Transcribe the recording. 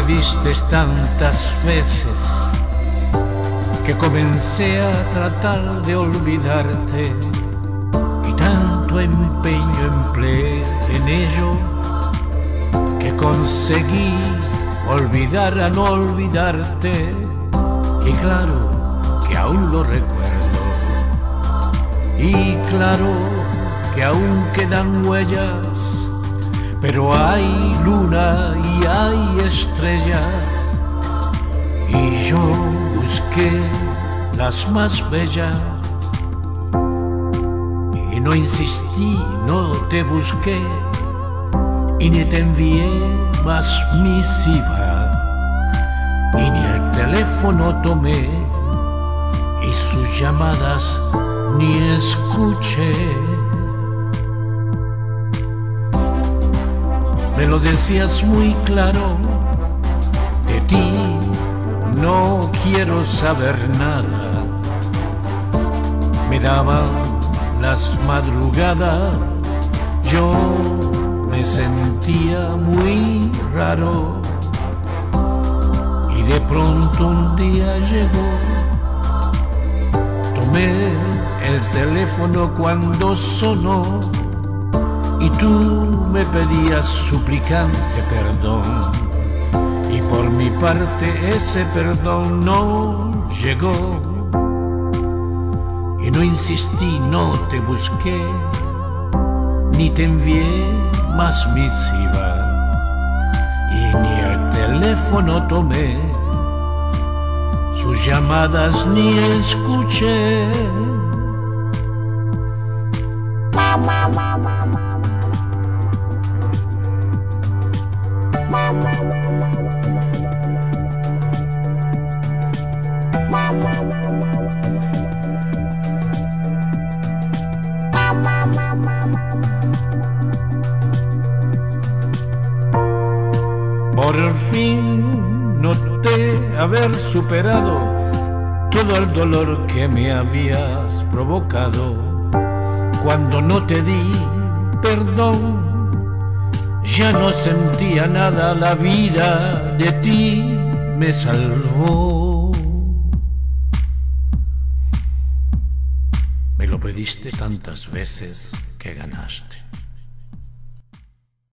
pediste tantas veces que comencé a tratar de olvidarte, y tanto empeño empleé en ello que conseguí olvidar a no olvidarte. Y claro que aún lo recuerdo, y claro que aún quedan huellas, pero hay luna y hay estrellas, y yo busqué las más bellas y no insistí, no te busqué y ni te envié más misivas, y ni el teléfono tomé y sus llamadas ni escuché. Me lo decías muy claro, de ti no quiero saber nada. Me daban las madrugadas, yo me sentía muy raro, y de pronto un día llegó. Tomé el teléfono cuando sonó y tú me pedías suplicante perdón, y por mi parte ese perdón no llegó. Y no insistí, no te busqué, ni te envié más misivas, y ni el teléfono tomé, sus llamadas ni escuché. Por fin noté haber superado todo el dolor que me habías provocado. Cuando no te di perdón, ya no sentía nada, la vida de ti me salvó. Me lo pediste tantas veces que ganaste.